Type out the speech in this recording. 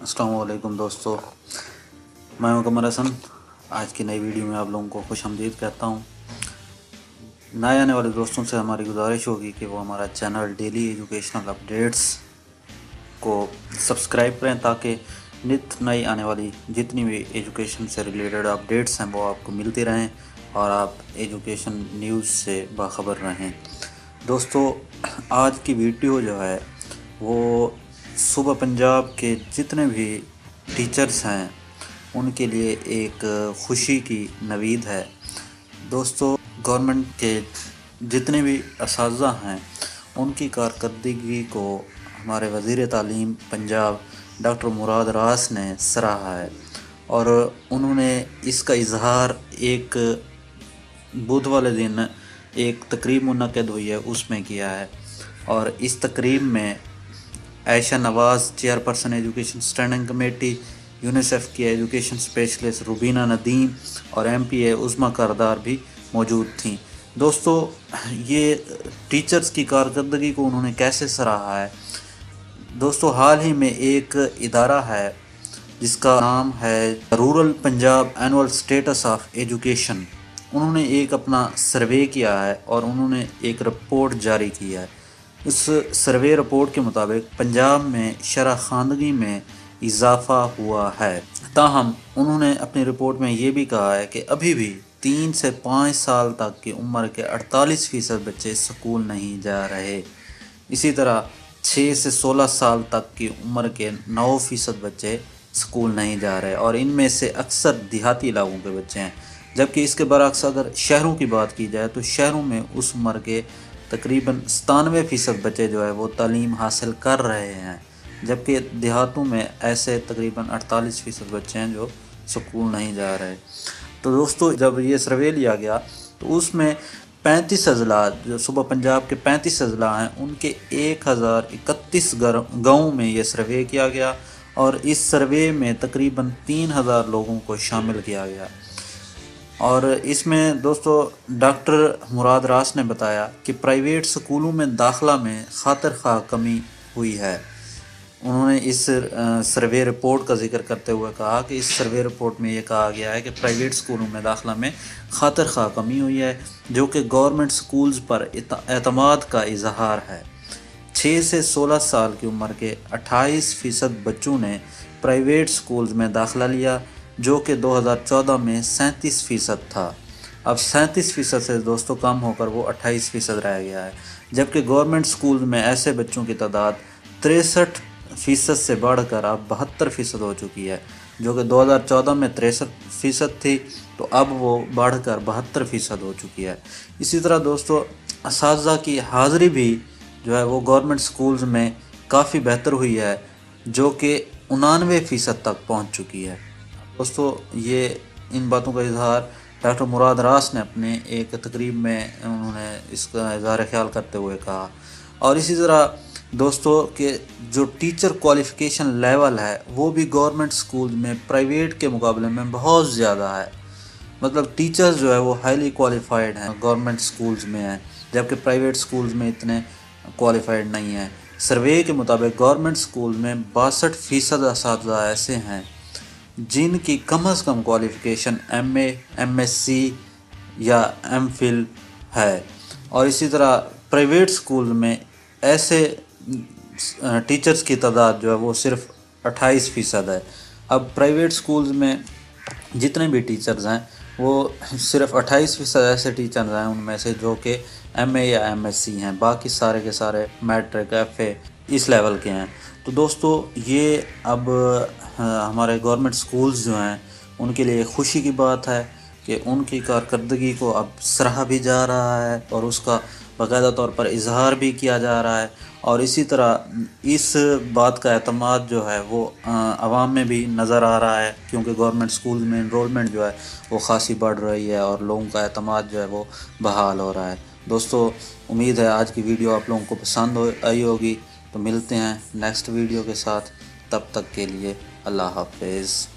अस्सलाम-ओ-अलैकुम दोस्तों, मैं हूं कमर हसन। आज की नई वीडियो में आप लोगों को खुश आमदीद कहता हूं। नए आने वाले दोस्तों से हमारी गुजारिश होगी कि वो हमारा चैनल डेली एजुकेशनल अपडेट्स को सब्सक्राइब करें ताकि नित नई आने वाली जितनी भी एजुकेशन से रिलेटेड अपडेट्स हैं वो आपको मिलती रहें और आप एजुकेशन न्यूज़ से बाखबर रहें। दोस्तों, आज की वीडियो जो है वो सुबह पंजाब के जितने भी टीचर्स हैं उनके लिए एक खुशी की नवीद है। दोस्तों, गवर्नमेंट के जितने भी असातिज़ा हैं उनकी कारकर्दगी को हमारे वज़ीर तालीम पंजाब डॉक्टर मुराद रास ने सराहा है और उन्होंने इसका इजहार एक बुध वाले दिन एक तकरीब मुनक़िद हुई है उसमें किया है। और इस तकरीब में Ayesha Nawaz, chairperson education standing committee, UNICEF की एजुकेशन स्पेशलिस्ट रुबीना नदीम और MPA उस्मा कारदार भी मौजूद थीं। दोस्तों, ये टीचर्स की कारकर्दगी को उन्होंने कैसे सराहा है। दोस्तों, हाल ही में एक इदारा है जिसका नाम है rural Punjab annual status of education, उन्होंने एक अपना सर्वे किया है और उन्होंने एक रिपोर्ट जारी की है। इस सर्वे रिपोर्ट के मुताबिक पंजाब में शरह ख़वानगी में इजाफ़ा हुआ है। ताहम उन्होंने अपनी रिपोर्ट में ये भी कहा है कि अभी भी 3 से 5 साल तक की उम्र के 48% बच्चे स्कूल नहीं जा रहे। इसी तरह 6 से 16 साल तक की उम्र के 9% बच्चे स्कूल नहीं जा रहे और इनमें से अक्सर देहाती इलाकों के बच्चे हैं। जबकि इसके बरक्स अगर शहरों की बात की जाए तो शहरों में उस उम्र के तकरीबन 97% बच्चे जो है वो तालीम हासिल कर रहे हैं, जबकि देहातों में ऐसे तकरीबन 48% बच्चे हैं जो स्कूल नहीं जा रहे। तो दोस्तों, जब ये सर्वे लिया गया तो उसमें 35 अजला, जो सुबह पंजाब के 35 अजला हैं, उनके 1031 गाँव में ये सर्वे किया गया और इस सर्वे में तकरीबन 3000 लोगों को शामिल किया गया। और इसमें दोस्तों डॉक्टर मुराद रास ने बताया कि प्राइवेट स्कूलों में दाखिला में खातिर ख्वाह कमी हुई है। उन्होंने इस सर्वे रिपोर्ट का जिक्र करते हुए कहा कि इस सर्वे रिपोर्ट में ये कहा गया है कि प्राइवेट स्कूलों में दाखिला में खातिर ख्वाह कमी हुई है, जो कि गवर्नमेंट स्कूल्स पर एतमाद का इजहार है। 6 से 16 साल की उम्र के 28% बच्चों ने प्राइवेट स्कूल्स में दाखिला लिया, जो कि 2014 में 37% था। अब 37% से दोस्तों कम होकर वो 28% रह गया है। जबकि गवर्नमेंट स्कूल में ऐसे बच्चों की तादाद 63% से बढ़कर अब 72% हो चुकी है, जो कि 2014 में 63% थी तो अब वो बढ़कर 72% हो चुकी है। इसी तरह दोस्तों, असातिज़ा की हाज़िरी भी जो है वो गवर्नमेंट स्कूल्स में काफ़ी बेहतर हुई है, जो कि 99% तक पहुँच चुकी है। दोस्तों, ये इन बातों का इजहार डॉक्टर मुराद रास ने अपने एक तकरीब में उन्होंने इसका इज़हार ख्याल करते हुए कहा। और इसी तरह दोस्तों के जो टीचर क्वालिफ़िकेशन लेवल है वो भी गवर्नमेंट स्कूल में प्राइवेट के मुकाबले में बहुत ज़्यादा है। मतलब टीचर्स जो है वो हाईली क्वालिफाइड हैं गवर्नमेंट स्कूल्स में हैं, जबकि प्राइवेट स्कूल्स में इतने क्वालिफाइड नहीं हैं। सर्वे के मुताबिक गवर्नमेंट स्कूल में 62% असातिज़ा ऐसे हैं जिनकी कम से कम क्वालिफ़िकेशन MA, MSc या MPhil है। और इसी तरह प्राइवेट स्कूल में ऐसे टीचर्स की तादाद जो है वो सिर्फ 28% है। अब प्राइवेट स्कूल्स में जितने भी टीचर्स हैं वो सिर्फ 28% ऐसे टीचर्स हैं उनमें से जो कि MA या MSc हैं, बाकी सारे के सारे मैट्रिक, FA इस लेवल के हैं। तो दोस्तों, ये अब हमारे गवर्नमेंट स्कूल्स जो हैं उनके लिए खुशी की बात है कि उनकी कारकर्दगी को अब सराहा भी जा रहा है और उसका बाकायदा तौर पर इजहार भी किया जा रहा है। और इसी तरह इस बात का एतमाद जो है वो आवाम में भी नज़र आ रहा है, क्योंकि गवर्नमेंट स्कूल में इनरोलमेंट जो है वो ख़ासी बढ़ रही है और लोगों का एतमाद जो है वो बहाल हो रहा है। दोस्तों, उम्मीद है आज की वीडियो आप लोगों को पसंद आई होगी। तो मिलते हैं नेक्स्ट वीडियो के साथ, तब तक के लिए अल्लाह हाफ़िज़।